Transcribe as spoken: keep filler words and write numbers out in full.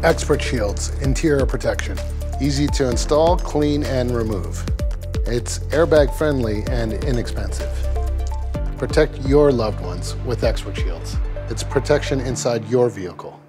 Expert Shields Interior Protection. Easy to install, clean, and remove. It's airbag friendly and inexpensive. Protect your loved ones with Expert Shields. It's protection inside your vehicle.